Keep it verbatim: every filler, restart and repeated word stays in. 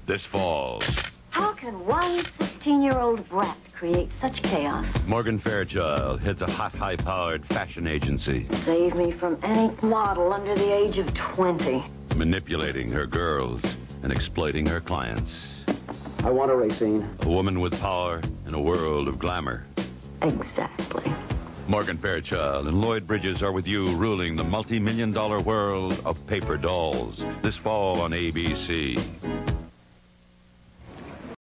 This fall. How can one sixteen-year-old brat create such chaos? Morgan Fairchild heads a hot, high-powered fashion agency. Save me from any model under the age of twenty. Manipulating her girls and exploiting her clients. I want a Racine. A woman with power in a world of glamour. Exactly. Morgan Fairchild and Lloyd Bridges are with you, ruling the multi-million dollar world of paper dolls. This fall on A B C.